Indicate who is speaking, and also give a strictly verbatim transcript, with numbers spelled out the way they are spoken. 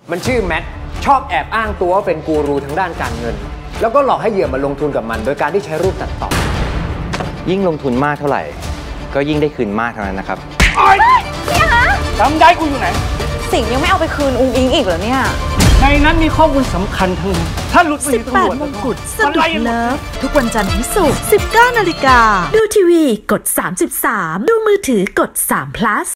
Speaker 1: มันชื่อแมทชอบแอบอ้างตัวว่าเป็นกูรูทางด้านการเงินแล้วก็หลอกให้เหยื่อมาลงทุนกับมันโดยการที่ใช้รูปตัดต่อ
Speaker 2: ยิ่งลงทุนมากเท่าไหร่ก็ยิ่งได้คืนมากเท่านั้นนะครับ
Speaker 3: เนี่ยฮะ
Speaker 4: จำได้กูอยู่ไหน
Speaker 3: สิงยังไม่เอาไปคืนอุ้งอิงอีกเหรอเนี่ย
Speaker 4: ในนั้นมีข้อมูลสำคัญทั้งนั้นถ้าหลุดไปตำรวจ
Speaker 5: สิบแปดมงกุฎสะดุดเลิฟทุกวันจันทร์ถึงศุกร์ สิบเก้านาฬิกาดูทีวีกดสามสิบสามดูมือถือกดสาม plus